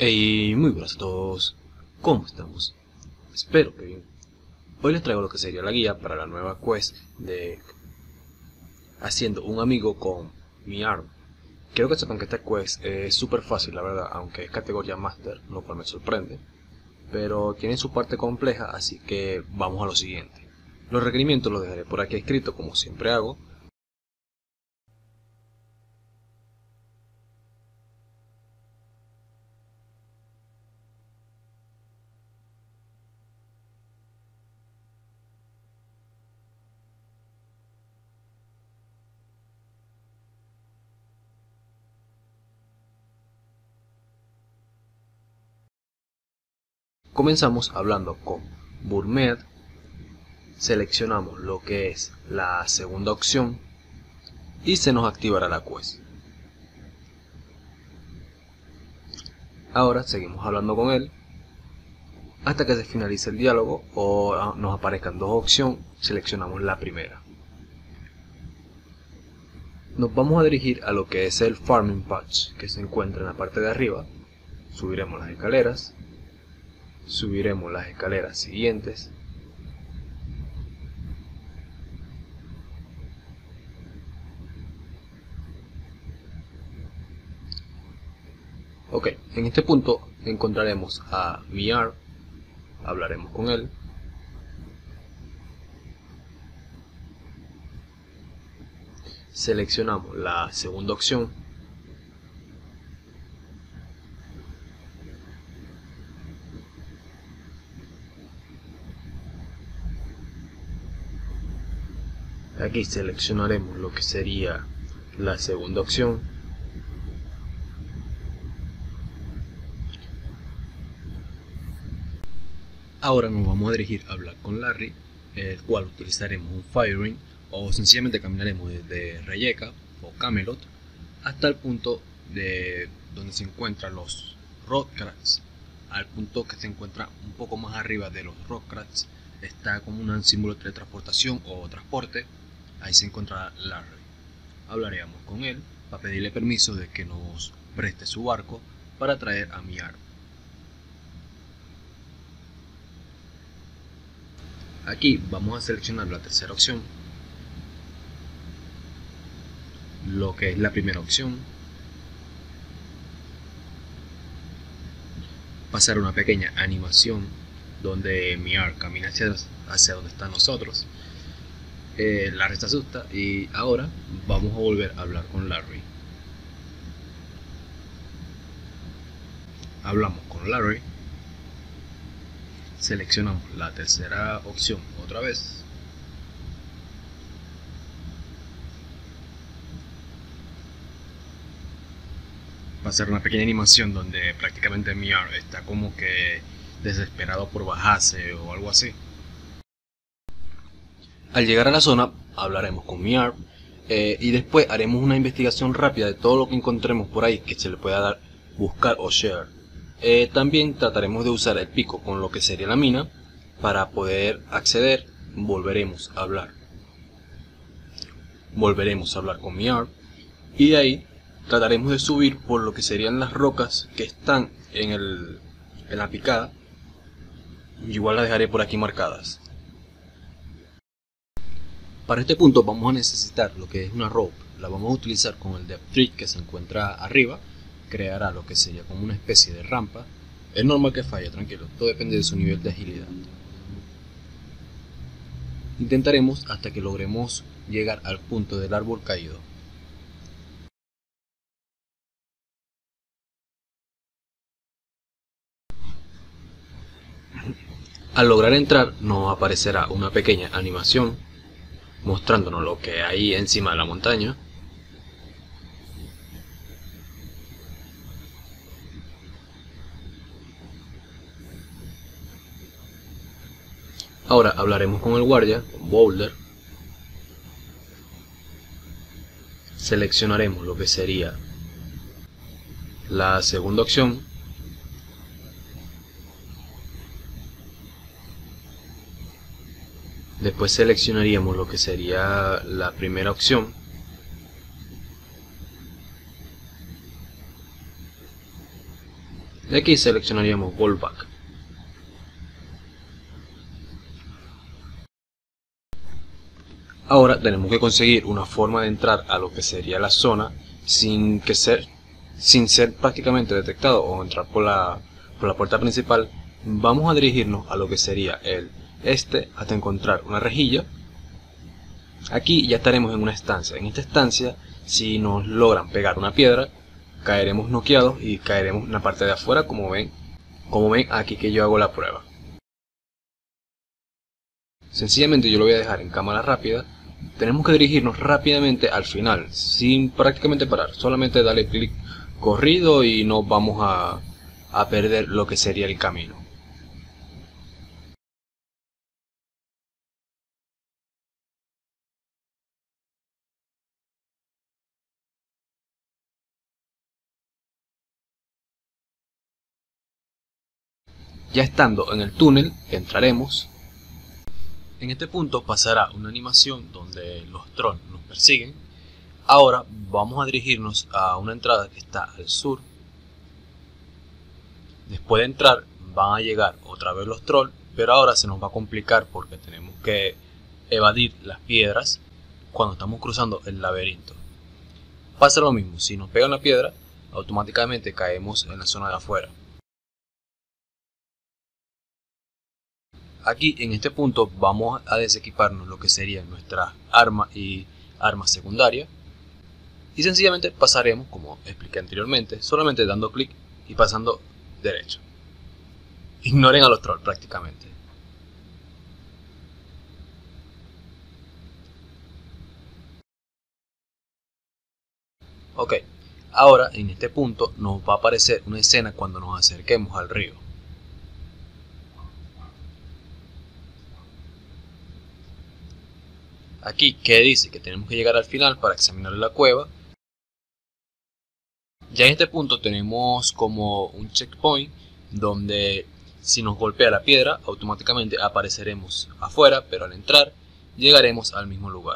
Hey, muy buenas a todos, ¿cómo estamos? Espero que bien. Hoy les traigo lo que sería la guía para la nueva quest de haciendo un amigo con mi arm. Quiero que sepan que esta quest es súper fácil, la verdad, aunque es categoría Master, lo cual me sorprende. Pero tiene su parte compleja, así que vamos a lo siguiente. Los requerimientos los dejaré por aquí escrito como siempre hago. Comenzamos hablando con Burmed. Seleccionamos lo que es la segunda opción y se nos activará la quest. Ahora seguimos hablando con él hasta que se finalice el diálogo o nos aparezcan dos opciones. Seleccionamos la primera. Nos vamos a dirigir a lo que es el Farming Patch, que se encuentra en la parte de arriba. Subiremos las escaleras siguientes. Ok, en este punto encontraremos a Miar, hablaremos con él. Seleccionamos la segunda opción. Aquí seleccionaremos lo que sería la segunda opción. Ahora nos vamos a dirigir a hablar con Larry, el cual utilizaremos un Firing o sencillamente caminaremos desde Rijeka o Camelot hasta el punto de donde se encuentran los Rockcrats. Al punto que se encuentra un poco más arriba de los Rockcrats está como un símbolo de teletransportación o transporte. Ahí se encuentra Larry. Hablaremos con él para pedirle permiso de que nos preste su barco para traer a Miar. Aquí vamos a seleccionar la tercera opción, lo que es la primera opción, pasar una pequeña animación donde Miar camina hacia donde están nosotros. Larry se asusta y ahora vamos a volver a hablar con Larry. Hablamos con Larry. Seleccionamos la tercera opción otra vez. Pasar una pequeña animación donde prácticamente Miar está como que desesperado por bajarse o algo así. Al llegar a la zona hablaremos con Miar y después haremos una investigación rápida de todo lo que encontremos por ahí que se le pueda dar buscar o share. También trataremos de usar el pico con lo que sería la mina para poder acceder. Volveremos a hablar con Miar y de ahí trataremos de subir por lo que serían las rocas que están en la picada. Igual las dejaré por aquí marcadas. Para este punto vamos a necesitar lo que es una rope. La vamos a utilizar con el depth trick que se encuentra arriba. Creará lo que sería como una especie de rampa. Es normal que falle, tranquilo, todo depende de su nivel de agilidad. Intentaremos hasta que logremos llegar al punto del árbol caído. Al lograr entrar nos aparecerá una pequeña animación mostrándonos lo que hay encima de la montaña. Ahora hablaremos con el guardia, con Boulder. Seleccionaremos lo que sería la segunda opción. Después seleccionaríamos lo que sería la primera opción. De aquí seleccionaríamos Ball Back. Ahora tenemos que conseguir una forma de entrar a lo que sería la zona sin ser prácticamente detectado o entrar por la puerta principal. Vamos a dirigirnos a lo que sería el este hasta encontrar una rejilla. Aquí ya estaremos en una estancia. En esta estancia, si nos logran pegar una piedra, caeremos noqueados y caeremos en la parte de afuera, como ven aquí que yo hago la prueba. Sencillamente yo lo voy a dejar en cámara rápida. Tenemos que dirigirnos rápidamente al final, sin prácticamente parar. Solamente darle clic corrido y no vamos a perder lo que sería el camino. Ya estando en el túnel, entraremos. En este punto pasará una animación donde los trolls nos persiguen. Ahora vamos a dirigirnos a una entrada que está al sur. Después de entrar van a llegar otra vez los trolls, pero ahora se nos va a complicar porque tenemos que evadir las piedras cuando estamos cruzando el laberinto. Pasa lo mismo, si nos pegan la piedra, automáticamente caemos en la zona de afuera. Aquí en este punto vamos a desequiparnos lo que sería nuestra arma y arma secundaria. Y sencillamente pasaremos, como expliqué anteriormente, solamente dando clic y pasando derecho. Ignoren a los trolls prácticamente. Ok, ahora en este punto nos va a aparecer una escena cuando nos acerquemos al río. Aquí que dice que tenemos que llegar al final para examinar la cueva. Ya en este punto tenemos como un checkpoint donde si nos golpea la piedra automáticamente apareceremos afuera, pero al entrar llegaremos al mismo lugar.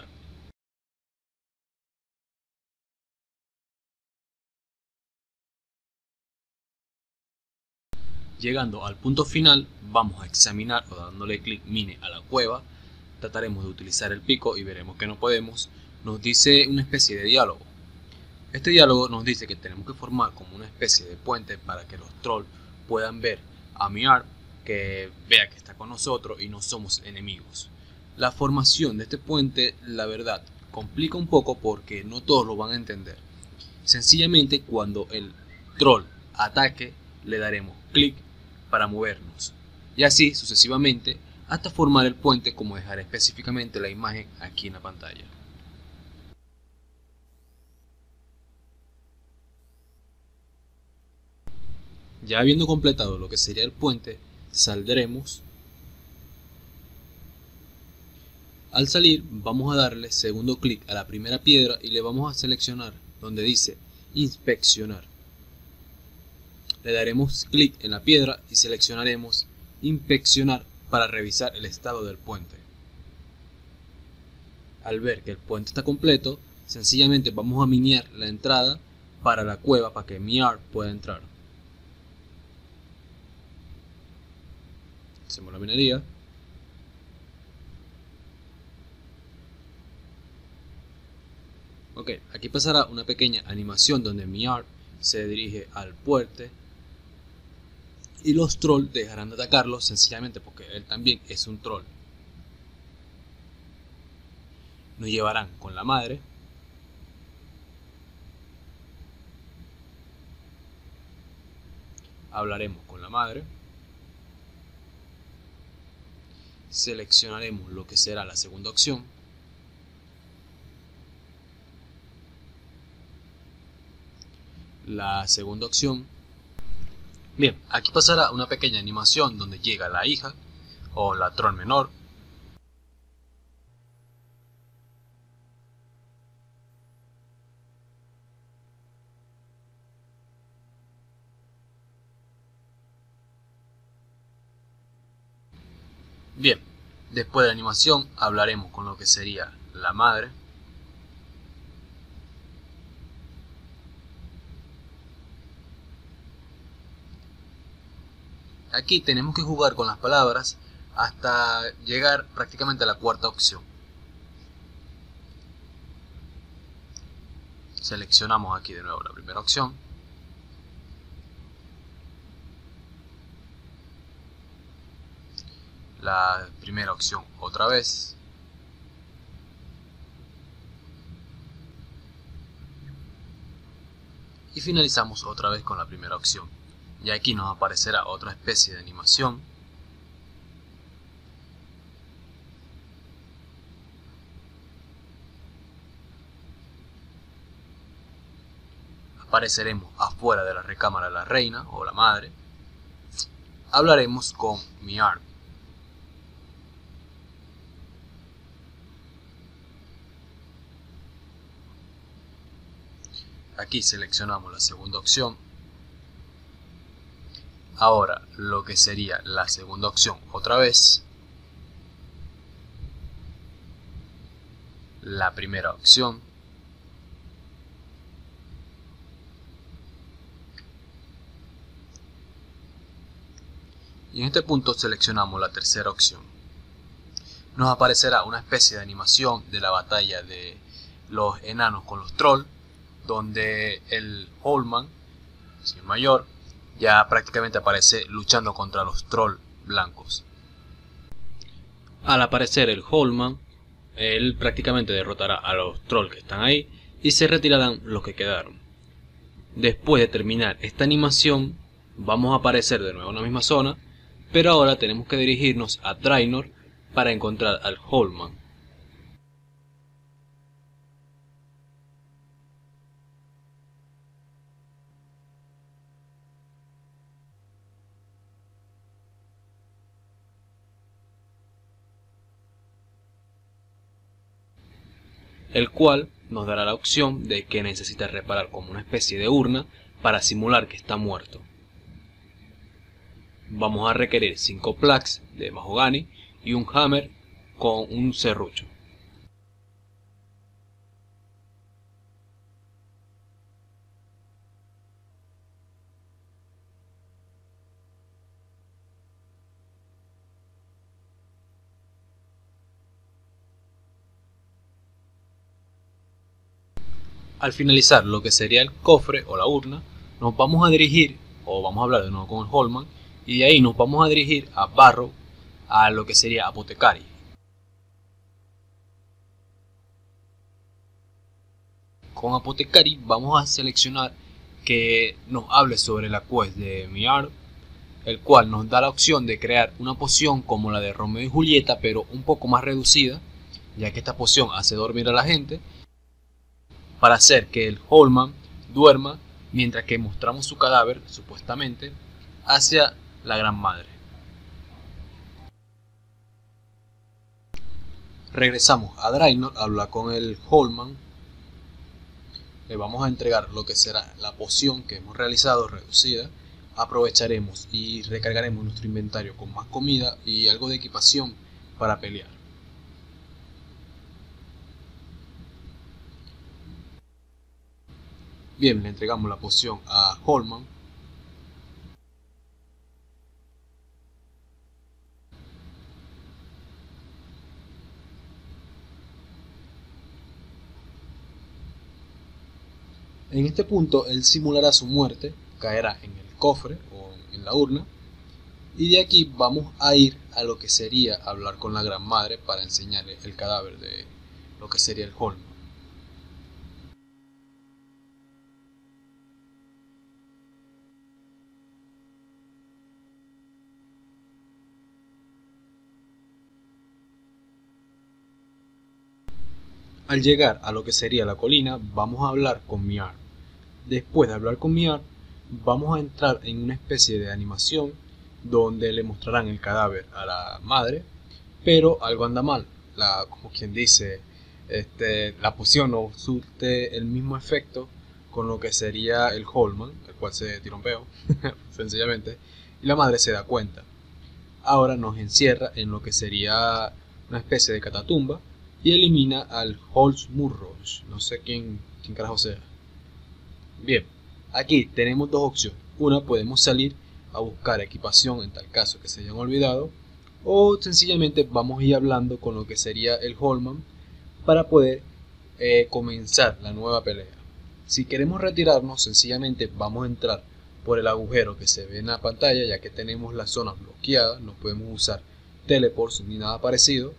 Llegando al punto final vamos a examinar o dándole clic mine a la cueva. Trataremos de utilizar el pico y veremos que no podemos. Nos dice una especie de diálogo. Este diálogo nos dice que tenemos que formar como una especie de puente para que los trolls puedan ver a Miar, que vea que está con nosotros y no somos enemigos. La formación de este puente, la verdad, complica un poco porque no todos lo van a entender. Sencillamente cuando el troll ataque le daremos clic para movernos y así sucesivamente hasta formar el puente, como dejaré específicamente la imagen aquí en la pantalla. Ya habiendo completado lo que sería el puente, saldremos. Al salir vamos a darle segundo clic a la primera piedra y le vamos a seleccionar donde dice inspeccionar. Le daremos clic en la piedra y seleccionaremos inspeccionar para revisar el estado del puente. Al ver que el puente está completo, sencillamente vamos a minear la entrada para la cueva para que Miar pueda entrar. Hacemos la minería. Ok, aquí pasará una pequeña animación donde Miar se dirige al puente y los trolls dejarán de atacarlo sencillamente porque él también es un troll. Nos llevarán con la madre. Hablaremos con la madre. Seleccionaremos lo que será la segunda opción. La segunda opción. Bien, aquí pasará una pequeña animación donde llega la hija o la troll menor. Bien, después de la animación hablaremos con lo que sería la madre. Aquí tenemos que jugar con las palabras hasta llegar prácticamente a la cuarta opción. Seleccionamos aquí de nuevo la primera opción. La primera opción otra vez. Y finalizamos otra vez con la primera opción. Y aquí nos aparecerá otra especie de animación. Apareceremos afuera de la recámara de la reina o la madre. Hablaremos con Miar. Aquí seleccionamos la segunda opción. Ahora lo que sería la segunda opción otra vez. La primera opción. Y en este punto seleccionamos la tercera opción. Nos aparecerá una especie de animación de la batalla de los enanos con los trolls, donde el Holman, el mayor, ya prácticamente aparece luchando contra los trolls blancos. Al aparecer el Holman, él prácticamente derrotará a los trolls que están ahí y se retirarán los que quedaron. Después de terminar esta animación, vamos a aparecer de nuevo en la misma zona, pero ahora tenemos que dirigirnos a Draenor para encontrar al Holman. El cual nos dará la opción de que necesita reparar como una especie de urna para simular que está muerto. Vamos a requerir 5 plaques de mahogany y un hammer con un serrucho. Al finalizar lo que sería el cofre o la urna, nos vamos a dirigir, o vamos a hablar de nuevo con el Holman, y de ahí nos vamos a dirigir a Barrow, a lo que sería Apothecary. Con Apothecary vamos a seleccionar que nos hable sobre la quest de Miar, el cual nos da la opción de crear una poción como la de Romeo y Julieta, pero un poco más reducida, ya que esta poción hace dormir a la gente, para hacer que el Holman duerma mientras que mostramos su cadáver, supuestamente, hacia la Gran Madre. Regresamos a Draenor a hablar con el Holman. Le vamos a entregar lo que será la poción que hemos realizado reducida. Aprovecharemos y recargaremos nuestro inventario con más comida y algo de equipación para pelear. Bien, le entregamos la poción a Holman. En este punto él simulará su muerte, caerá en el cofre o en la urna, y de aquí vamos a ir a lo que sería hablar con la Gran Madre para enseñarle el cadáver de lo que sería el Holman. Al llegar a lo que sería la colina, vamos a hablar con Miar. Después de hablar con Miar, vamos a entrar en una especie de animación donde le mostrarán el cadáver a la madre, pero algo anda mal. Como quien dice, la poción no surte el mismo efecto con lo que sería el Holman, el cual se tira un peo, sencillamente, y la madre se da cuenta. Ahora nos encierra en lo que sería una especie de catatumba y elimina al Holmurrosh, no sé quién carajo sea. Bien, aquí tenemos dos opciones. Una, podemos salir a buscar equipación en tal caso que se hayan olvidado, o sencillamente vamos a ir hablando con lo que sería el Holman para poder comenzar la nueva pelea. Si queremos retirarnos, sencillamente vamos a entrar por el agujero que se ve en la pantalla, ya que tenemos las zonas bloqueadas, no podemos usar teleports ni nada parecido.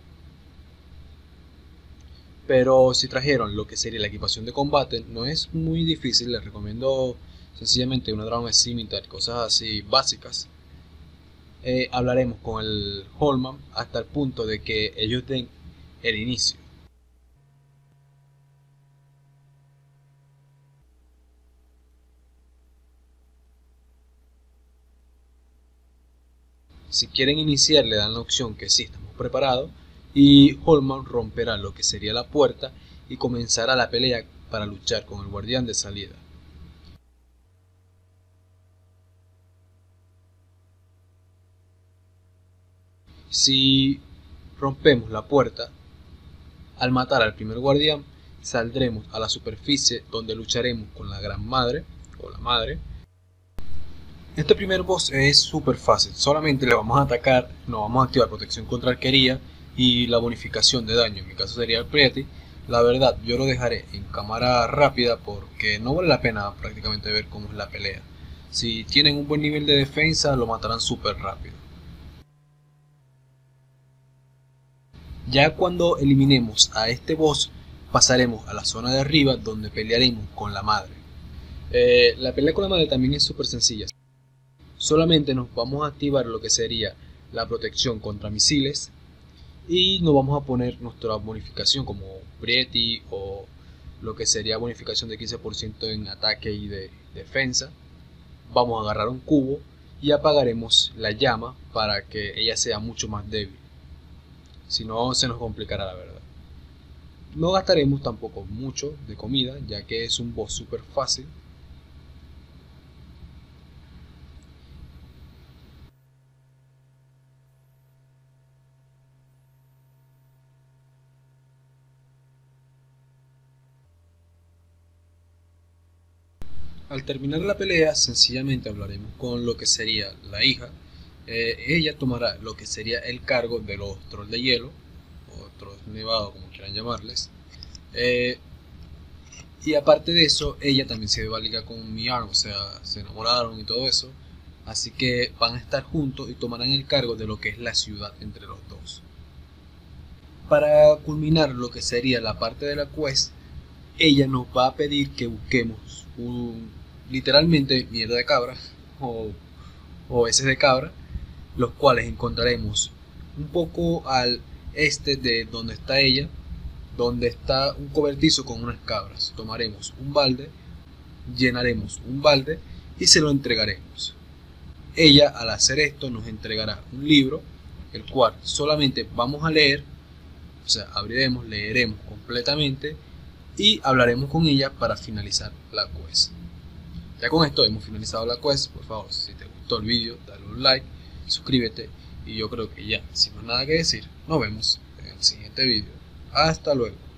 Pero si trajeron lo que sería la equipación de combate, no es muy difícil, les recomiendo sencillamente una Dragon Scimitar y cosas así básicas. Hablaremos con el Holman hasta el punto de que ellos den el inicio. Si quieren iniciar, le dan la opción que sí estamos preparados y Holman romperá lo que sería la puerta y comenzará la pelea para luchar con el guardián de salida. Si rompemos la puerta, al matar al primer guardián, saldremos a la superficie donde lucharemos con la Gran Madre o la Madre. Este primer boss es súper fácil, solamente le vamos a atacar, nos vamos a activar protección contra arquería y la bonificación de daño, en mi caso sería el Prieti. La verdad, yo lo dejaré en cámara rápida porque no vale la pena prácticamente ver cómo es la pelea. Si tienen un buen nivel de defensa, lo matarán súper rápido. Ya cuando eliminemos a este boss, pasaremos a la zona de arriba donde pelearemos con la madre. La pelea con la madre también es súper sencilla. Solamente nos vamos a activar lo que sería la protección contra misiles y nos vamos a poner nuestra bonificación como Prieti o lo que sería bonificación de 15% en ataque y de defensa. Vamos a agarrar un cubo y apagaremos la llama para que ella sea mucho más débil. Si no, se nos complicará la verdad. No gastaremos tampoco mucho de comida, ya que es un boss súper fácil. Al terminar la pelea, sencillamente hablaremos con lo que sería la hija. Ella tomará lo que sería el cargo de los trolls de hielo, o trolls nevados, como quieran llamarles. Y aparte de eso, ella también se va a ligar con Miarm, o sea, se enamoraron y todo eso. Así que van a estar juntos y tomarán el cargo de lo que es la ciudad entre los dos. Para culminar lo que sería la parte de la quest, ella nos va a pedir que busquemos literalmente mierda de cabra o heces de cabra, los cuales encontraremos un poco al este de donde está ella, donde está un cobertizo con unas cabras. Tomaremos un balde, llenaremos un balde y se lo entregaremos. Ella, al hacer esto, nos entregará un libro, el cual solamente vamos a leer, o sea, abriremos, leeremos completamente y hablaremos con ella para finalizar la quest. Ya con esto hemos finalizado la quest. Por favor, si te gustó el vídeo, dale un like, suscríbete y yo creo que ya, sin más nada que decir, nos vemos en el siguiente vídeo. Hasta luego.